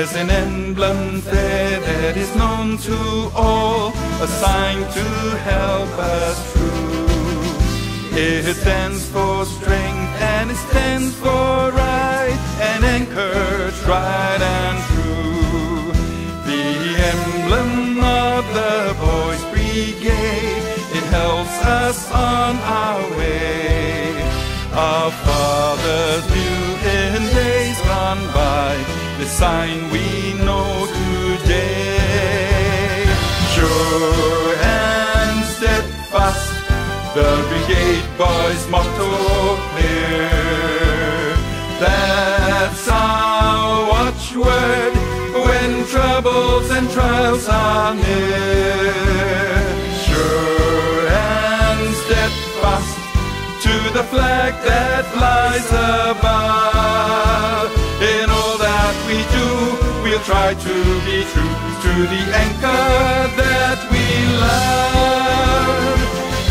There's an emblem there that is known to all, a sign to help us through. It stands for strength and it stands for right, an anchor tried and true. The emblem of the Boys Brigade, it helps us on our way. Our fathers knew in days gone by, the sign we know today. Sure and steadfast, the brigade boys' motto clear. That's our watchword when troubles and trials are near. Sure and steadfast, to the flag that flies above. In all that we do, we'll try to be true to the anchor that we love.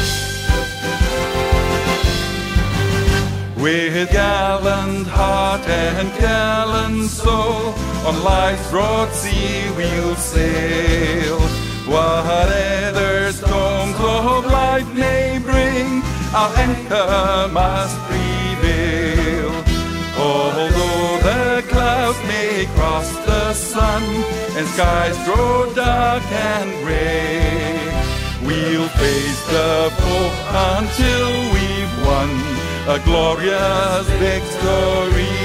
With gallant heart and gallant soul, on life's broad sea we'll sail. Whatever storms of life may bring, our anchor must prevail. Although the clouds may cross the sun and skies grow dark and gray, we'll face the foe until we've won a glorious victory.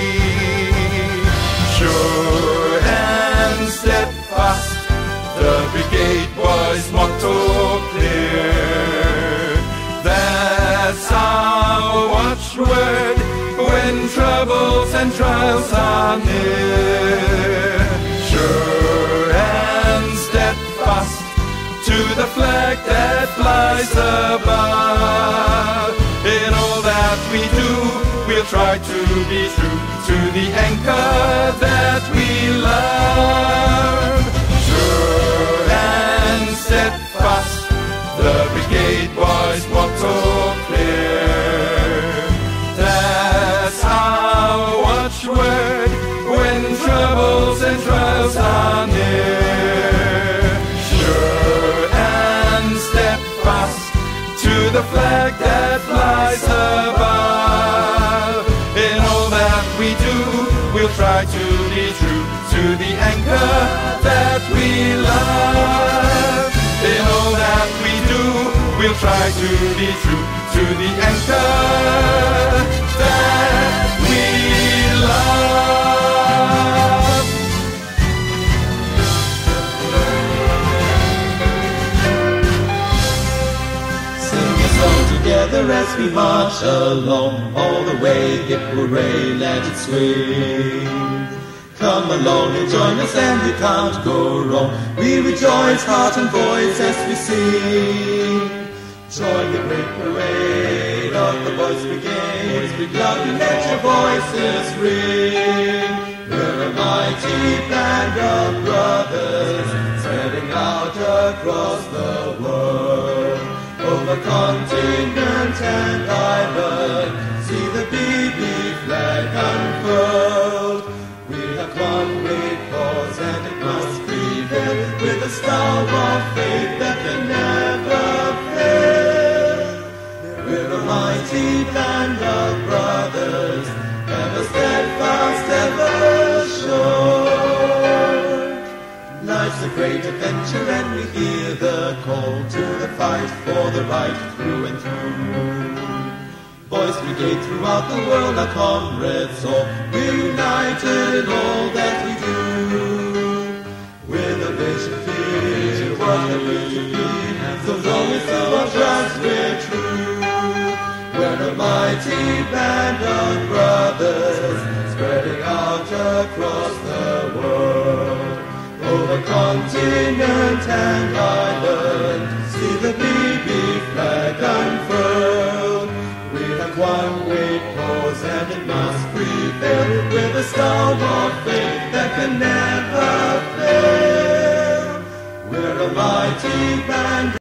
Sure and steadfast, the brigade boys' motto clear. That's our watchword when troubles and trials are near. Sure and steadfast, to the flag that flies above. In all that we do, we'll try to be true to the anchor that we love. Sure and steadfast, the brigade boys' motto clear. That's our watchword when troubles and trials are near. Sure and steadfast, to the flag that flies above. In all that we do, we'll try to be true to the anchor that we love. In all that we do, we'll try to be true to the anchor that we love. Together as we march along, all the way, hip hooray, let it swing. Come along and join us and you can't go wrong. We rejoice, heart and voice, as we sing. Join the great parade of the Boys Brigade. Loud and let your voices ring. We're a mighty band of brothers, spreading out across the world. Over continent and island, see the BB flag unfurled. We have one great cause and it must prevail, with a star of faith that can never fail. We're a mighty band of brothers, ever steadfast, ever sure. Life's a great adventure and we hear the call to the fight for the right through and through. Boys Brigade throughout the world, our comrades all, we're united in all that we do. With a vision clear, what the will to be, so long as our trust we're true. We're a mighty band of brothers, spreading out across the world. Over continent and island, see the BB flag unfurled. We have one great cause and it must prevail, with a star of faith that can never fail. We're a mighty band.